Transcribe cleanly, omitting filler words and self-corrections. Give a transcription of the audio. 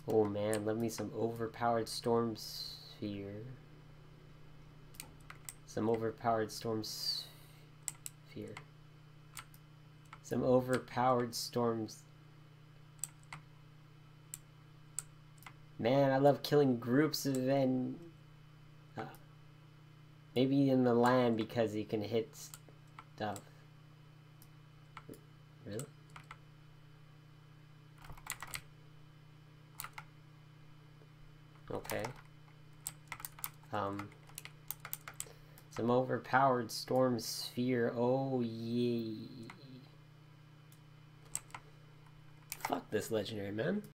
Oh man, love me some overpowered storm sphere. Some overpowered storm sphere. Some overpowered storms. Man, I love killing groups of maybe in the land because you can hit stuff. Really? Okay. Some overpowered storm sphere. Oh yay. Fuck this legendary, man.